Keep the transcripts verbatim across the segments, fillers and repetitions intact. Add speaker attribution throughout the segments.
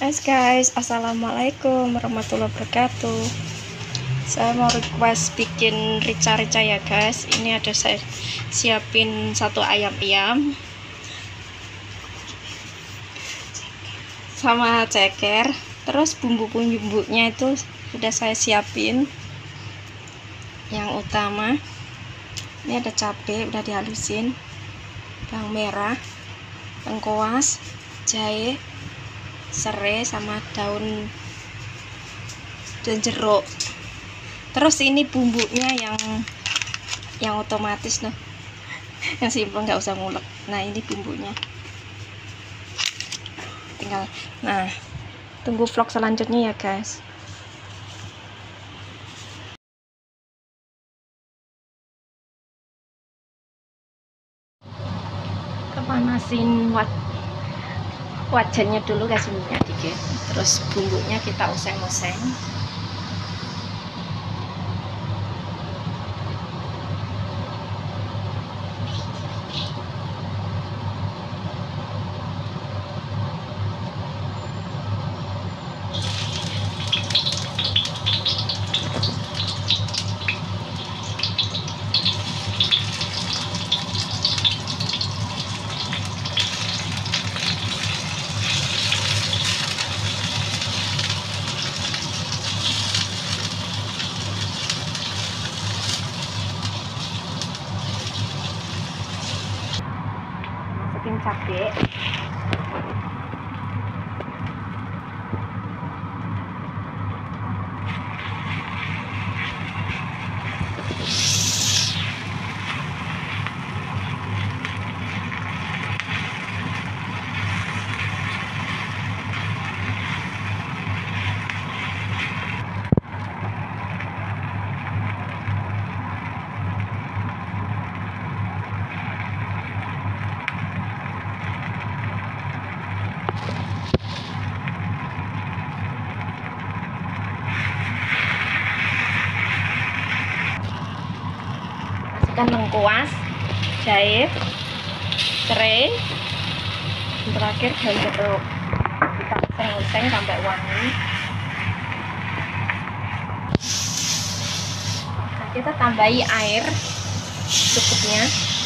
Speaker 1: Hai guys, assalamualaikum warahmatullahi wabarakatuh. Saya mau request bikin rica-rica ya guys. Ini ada saya siapin satu ayam-ayam sama ceker. Terus bumbu-bumbunya itu sudah saya siapin. Yang utama ini ada cabai udah dihalusin, bawang merah, lengkuas, jahe, serai, sama daun dan jeruk. Terus ini bumbunya yang yang otomatis noh, yang simple, nggak usah ngulek. Nah ini bumbunya, tinggal. Nah tunggu vlog selanjutnya ya guys. Kepanasin wad wajannya dulu, kasih minyak dikit, terus bumbunya kita oseng-oseng. Masukin cabai, masukkan lengkuas, jahe, serai, dan terakhir daun jeruk. Kita oseng-oseng sampai wangi. Nah, kita tambahi air cukupnya.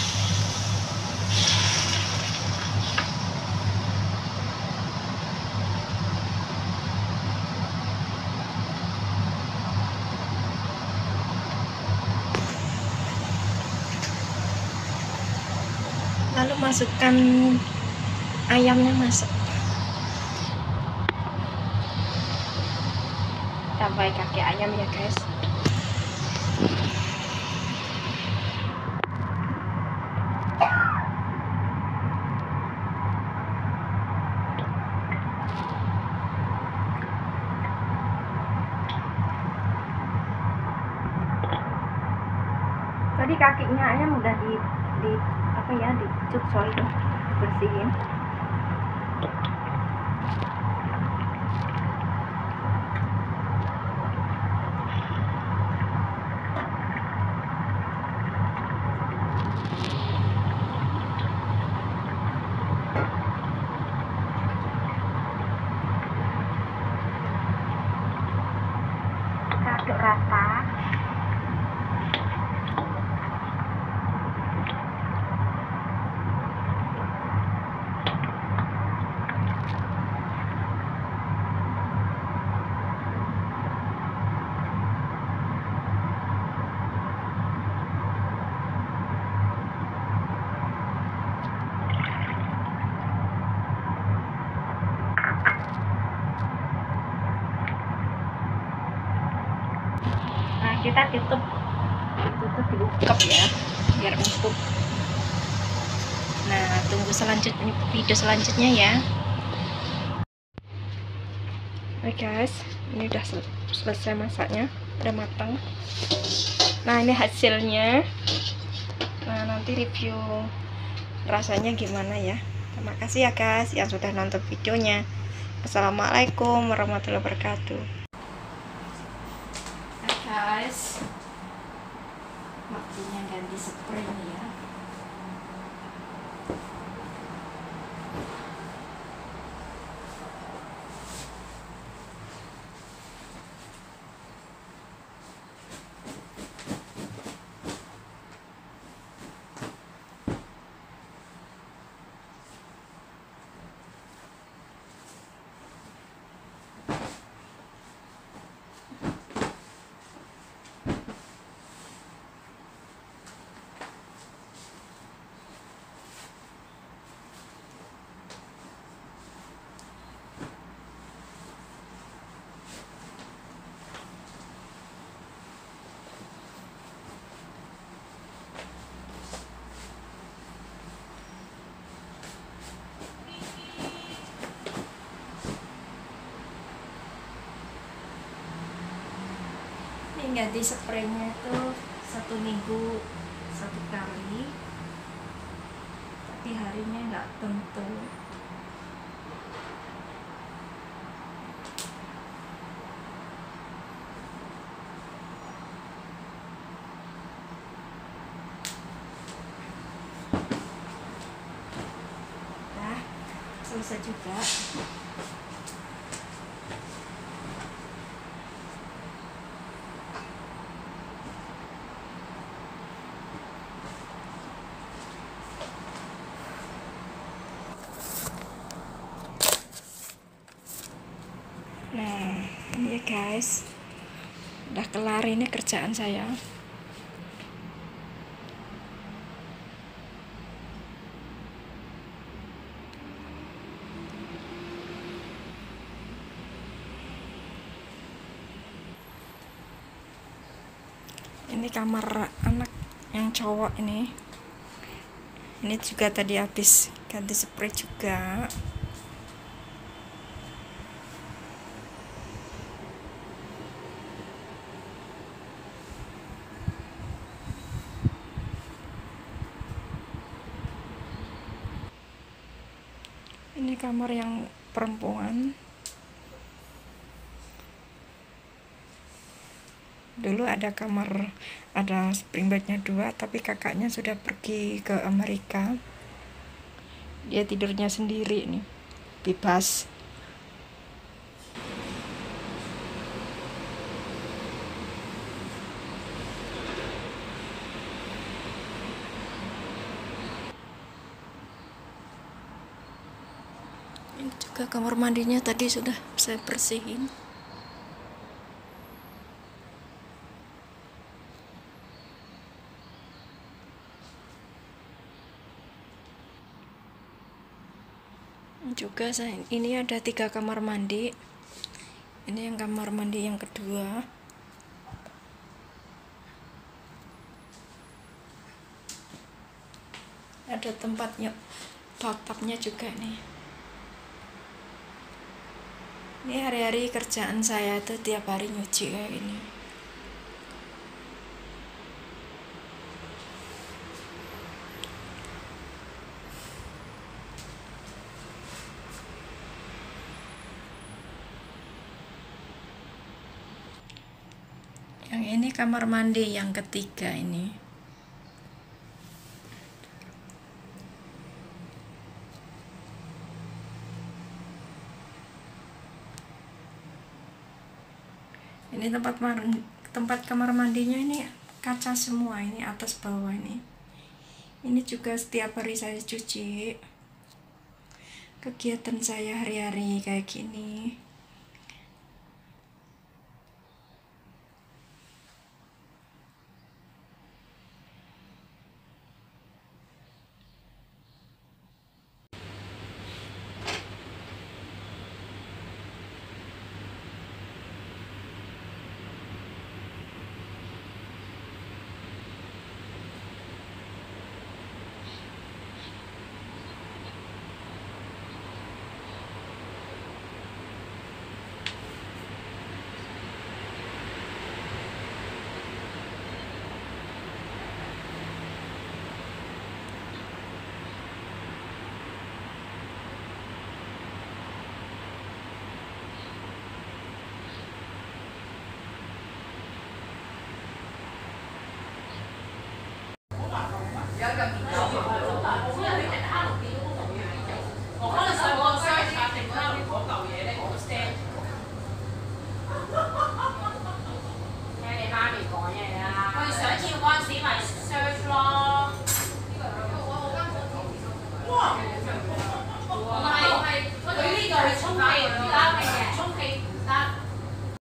Speaker 1: Lalu masukkan ayamnya, masuk, tambah kaki ayam ya guys. Tadi kakinya ayam udah di di apa ya, dicuc soal itu, bersihin. Aduk rata. Nah kita tutup, tutup diungkep ya, biar empuk. Nah tunggu selanjutnya, video selanjutnya ya. Oke guys, ini udah sel selesai masaknya, udah matang. Nah ini hasilnya. Nah nanti review rasanya gimana ya. Terima kasih ya guys yang sudah nonton videonya. Assalamualaikum warahmatullahi wabarakatuh. Nah guys, waktunya ganti spray ya. ini ganti spraynya itu satu minggu satu kali, tapi harinya nggak tentu. Nah, selesai juga. Nah, ini ya guys, udah kelar ini kerjaan saya. Ini kamar anak yang cowok ini. Ini juga tadi habis ganti spray juga. Ini kamar yang perempuan. Dulu ada kamar, ada spring bednya dua, tapi kakaknya sudah pergi ke Amerika. Dia tidurnya sendiri nih, bebas. Ini juga kamar mandinya tadi sudah saya bersihin. Juga saya, ini ada tiga kamar mandi. Ini yang kamar mandi yang kedua. Ada tempatnya, bathtubnya juga nih. Ini hari-hari kerjaan saya tuh tiap hari nyuci kayak gini. Yang ini kamar mandi yang ketiga ini. Ini tempat tempat kamar mandinya ini kaca semua, ini atas bawah ini. Ini juga setiap hari saya cuci. Kegiatan saya hari-hari kayak gini.